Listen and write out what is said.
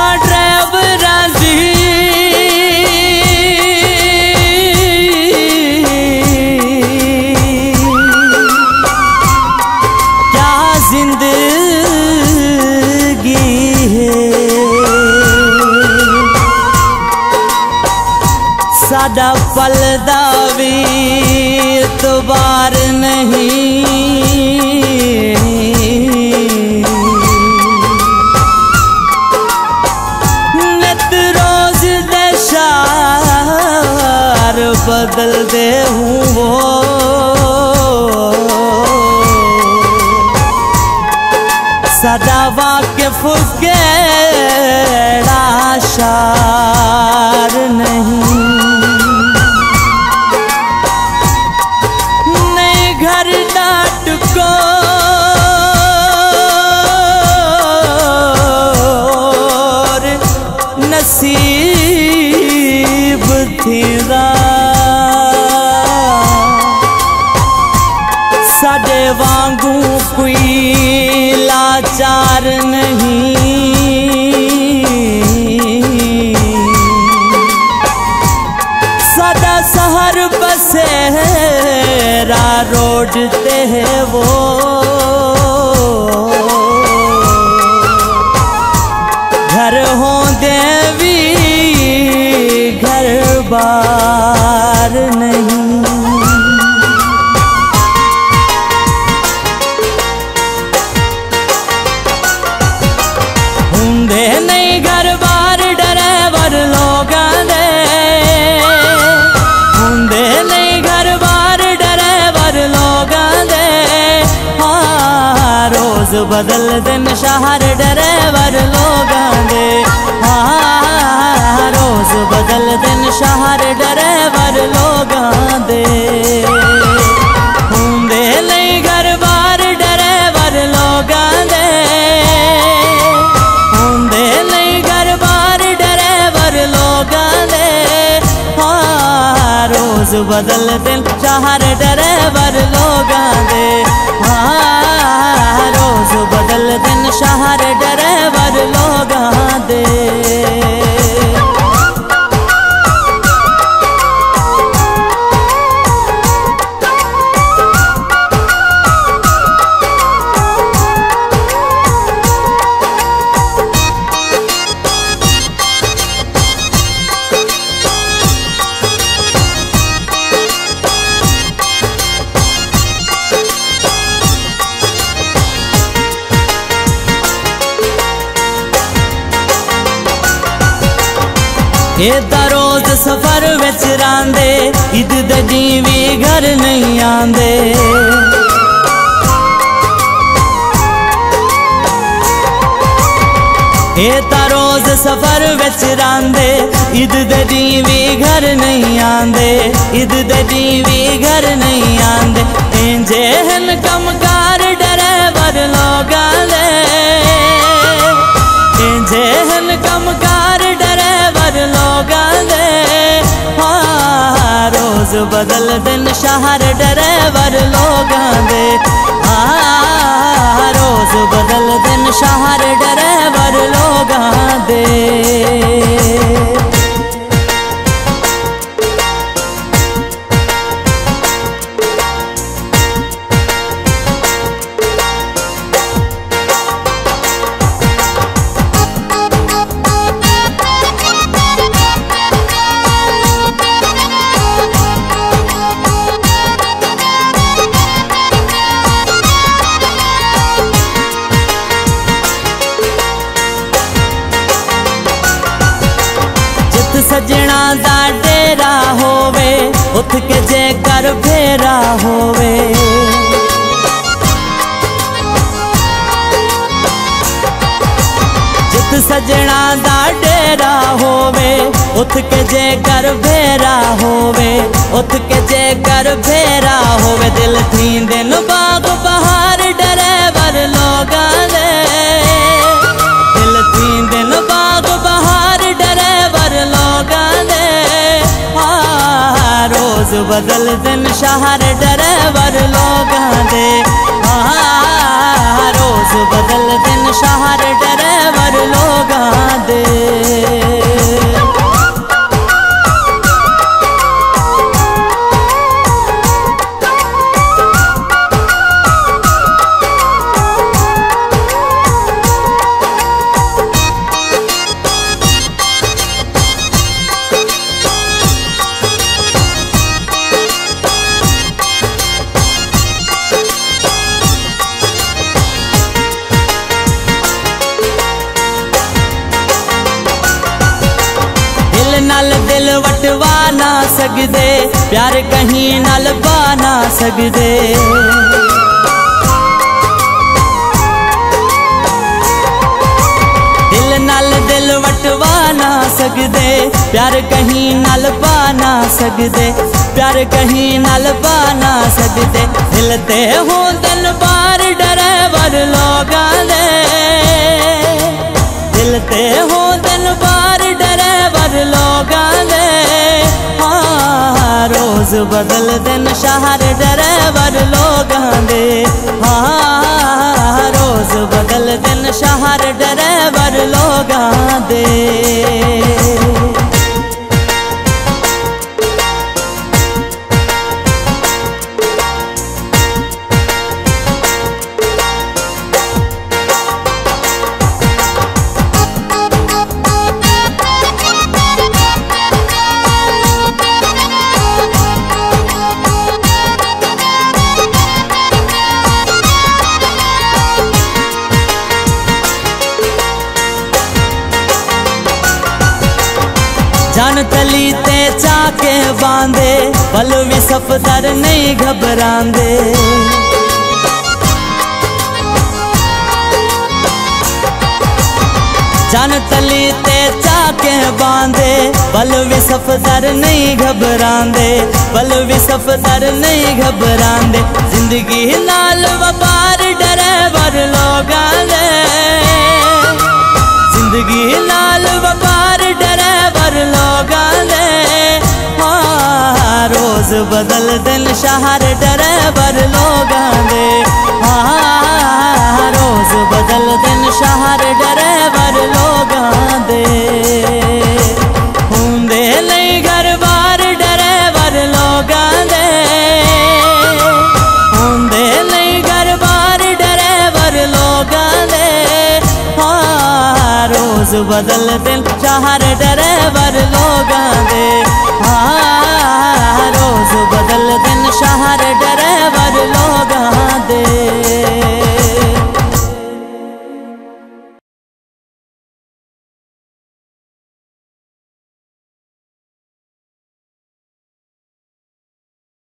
ड्राइवरां दी क्या जिंदगी है। साडा पलदा भी इतबार नहीं, नित रोज दे शार बदल दे हूँ वो। सदा वाकिफ केड़ा शार नहीं, घर डाट को नसीब थीरा। साडे वांगू कोई लाचार नहीं, सदा शहर बसेरा रोड ते है वो। घर होंदे भी घर बार नहीं, होंदे नहीं घर बार ड्राइवर लोगां दे, होंदे नहीं घर बार ड्राइवर लोगां दे। हाँ रोज बदल दिन शहर ड्राइवर लोगां दे, हाँ रोज बदल दिन शहर ड्राइवर लोगां दे। होंदे नहीं घर बार ड्राइवर लोगां दे, होंदे नहीं घर बार ड्राइवर लोगां दे। हाँ रोज बदल दिन शहर ड्राइवर लोगां दे, हाँ रोज बदल दिन शहर ड्राइवर लोगां दे। ये रोज सफर विच रांदे, ईद दे भी घर नहीं आंदे। ये रोज सफर विच रांदे, ईद दे भी घर नहीं आंदे, ईद दे भी घर नहीं आंदे। इंजे हन कमकार ड्राइवर लोगां दे, इंजे हन कमकार ड्राइवर लोगां दे। हाँ रोज बदल दिन शहर ड्राइवर लोगां दे, हाँ रोज बदल दिन शहर ड्राइवर लोगां दे। सजना दा डेरा होवे, उठ के जे कर फेरा होवे। जित सजना दा डेरा होवे, उठ के जे कर फेरा होवे, उठ के जे कर फेरा होवे। दिल थी दिन बाग बहार ड्राइवर लोगां दे, दिल थी दिन बाग बहार ड्राइवर लोगां दे। रोज बदल दिन शहर ड्राइवर लोगां दे, रोज बदल दिन शहर ड्राइवर लोगां दे। नाल दिल वटवा ना सकदे, प्यार कहीं नाल पा ना सकदे। दिल नाल दिल वटवा ना सकदे, प्यार कहीं नाल पा ना सकदे, प्यार कहीं नाल पा ना सकदे। हिलते हो दिल बार ड्राइवर लोगां दे, हिलते हो दिल बार ड्राइवर लोगां दे। हाँ रोज बदल दिन शहर ड्राइवर लोगां दे। हाँ रोज बदल दिन शहर ड्राइवर लोगां दे। जान तली ते चाके बांधे, पल भी सफदर नहीं घबरांदे। जान तली ते चाके बांधे, पल भी सफदर नहीं घबरांदे, पल भी सफदर नहीं घबरांदे। जिंदगी नाल व्यापार ड्राइवर लोगां दे, जिंदगी नाल व्यापार ड्राइवर लोगां दे। हाँ रोज बदल दिन शहर ड्राइवर लोगां दे। हाँ रोज बदल दिन शहर ड्राइवर लोगां दे। हुंदे नहीं घर बार ड्राइवर लोगां दे, हुंदे नहीं घर बार ड्राइवर लोगां दे। रोज बदल दिन शहर ड्राइवर लोगां दे। हाँ